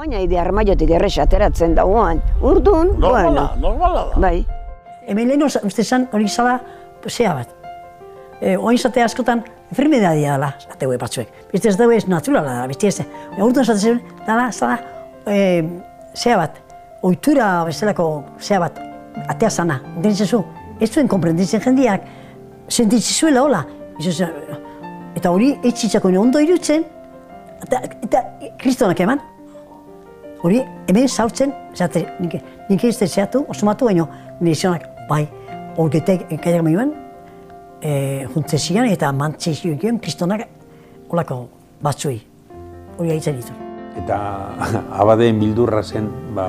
Baina ide armaiotik errex ateratzen dauan. Urdun, bueno. Normala da. Bai. Hemen lehen uste zan hori zala, zea bat. Oain zate askotan, enfermedadia dela, zateue batzuek. Beste ez daue ez naturala da, beste ez. Urduan zate zen, dala, zala, zea bat, ohitura bezalako zea bat, atea zana. Entenitzen zu, ez zuen konprenditzen jendeak, sentitzen zuela hola. Eta hori eitzitzako ondo irutzen, eta kristonak eman. Hori, hemen zaurtzen, nik ez zehatu, osumatu baino, nire zionak, bai, horgetek kaiak maioan, juntzezian eta mantzizioen kristonak olako batzui, hori haitzen ditu. Eta abadeen bildurra zen,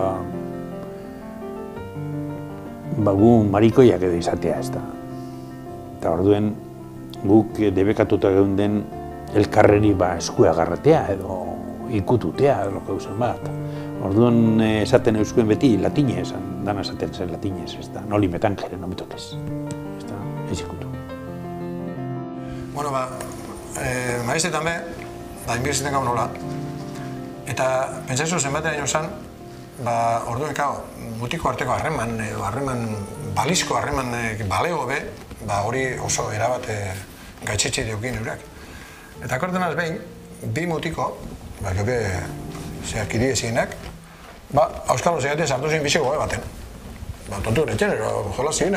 gu marikoiak edo izatea ez da. Eta orduen guk debekatuta geunden elkarreri eskua agarratea edo ikututea edo gauzen bat. Orduan esaten euskuen beti latinez, dana esaten zen latinez, ez da, noli metangere, no mitotes. Ez da, ez ikutu. Bueno, maiztetan be, inbireziten gau nola. Eta pentsaizu zenbaten zan, orduan mutiko arteko harreman, balizko harreman balego be, hori oso erabat gaitzetxe diokin eurak. Eta akordenaz behin, bi mutiko, jope zeakiri ezienak, auskalo zegaten sartu zein biziko baten. Tontu netzen, jola ziren,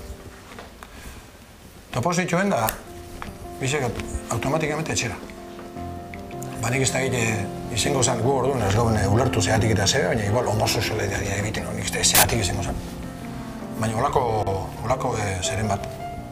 topo zituen da, bizek automatikamente etxera. Nik ez da izango zen gu orduan ez gauen ulertu zehatik eta zera, baina igual homosozialitatea egiten, nik ez da zehatik izango zen. Baina olako zeren bat.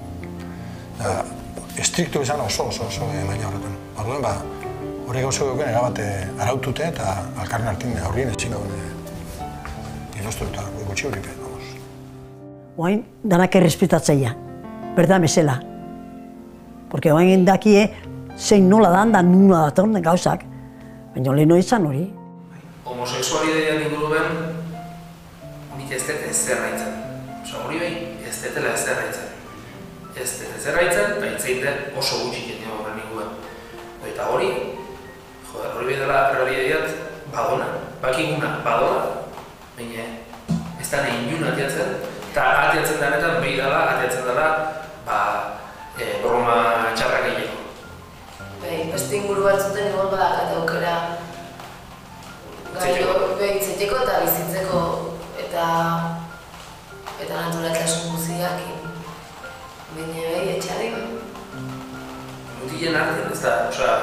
Estriktu izan oso maina horretan. Orduan, hori gauza duken erabat arautute eta alkarren hartin aurrien ezin gauen ilostu eta gutxi hori pe. Oain danak errespetatzea, berda mesela. Porque oain dakie zein nola da nula datorren gauzak, baina leheno izan hori. Homosexualitatean inguruen nik ez dut ezer raitzen. Hori behin ez dutela ezer raitzen. Ez dut ezer raitzen, eta itzein den oso gutxik egin horren inguruen. Eta hori dela realitateat badona, bakiguna badona, baina ez da nahi inun atiatzen, eta atiatzen denetan behi dela, atiatzen dela broma txarrak egiteko. Beste inguru batzuten egon badakate aukera behitzeteko eta bizitzeko eta naturaltasun guztiakin. Baina behi etxarik. Mutilen artean ez da,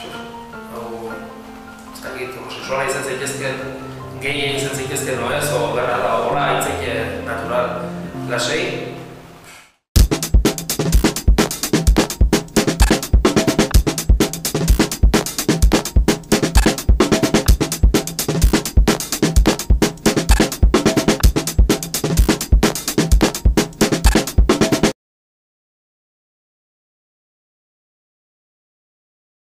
homosexuala izan zaitezken, gehi izan zaitezken, no ez, o gara da, hola, aitzeke natural lasei,